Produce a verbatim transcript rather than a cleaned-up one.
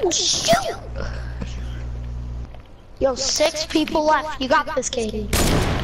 Shoot! Yo, six people left. You got this, Katie.